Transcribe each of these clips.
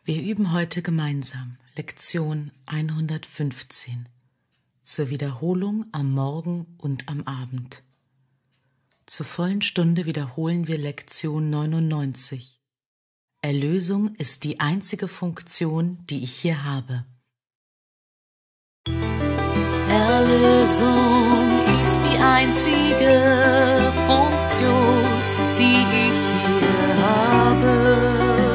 Wir üben heute gemeinsam Lektion 115 zur Wiederholung am Morgen und am Abend. Zur vollen Stunde wiederholen wir Lektion 99. Erlösung ist die einzige Funktion, die ich hier habe. Erlösung ist die einzige Funktion, die ich hier habe.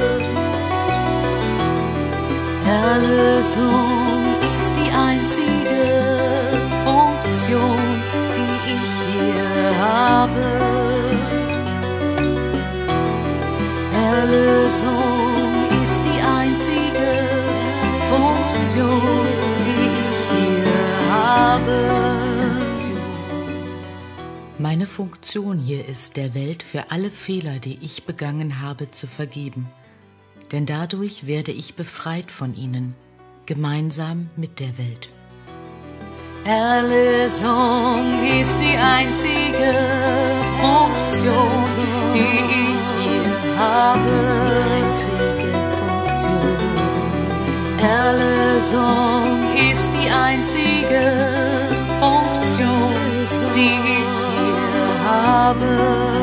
Erlösung ist die einzige Funktion, die ich hier habe. Erlösung ist die einzige Funktion, die ich hier habe. Meine Funktion hier ist, der Welt für alle Fehler, die ich begangen habe, zu vergeben. Denn dadurch werde ich befreit von ihnen, gemeinsam mit der Welt. Erlösung ist die einzige Funktion, die ich hier habe. Erlösung ist die einzige Funktion, die ich hier habe.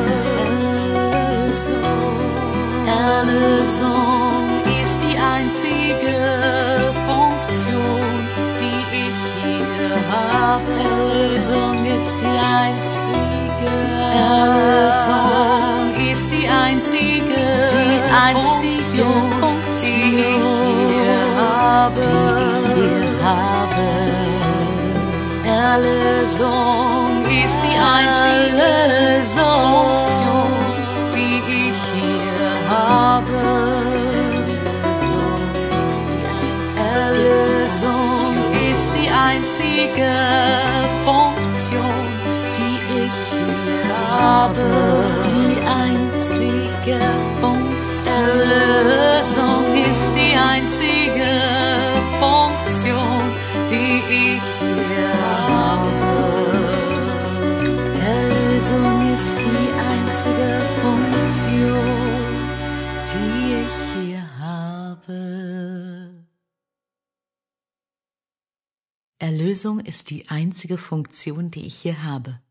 Erlösung ist die einzige Funktion, die ich hier habe. Erlösung ist die einzige. Erlösung ist die einzige Funktion, die ich hier habe. Erlösung ist die einzige Funktion, die ich hier habe. Erlösung ist die einzige Funktion, die ich hier habe. Die einzige Funktion. Erlösung ist die einzige Funktion, die ich hier habe. Erlösung ist die einzige Funktion, die ich hier habe. Erlösung ist die einzige Funktion, die ich hier habe.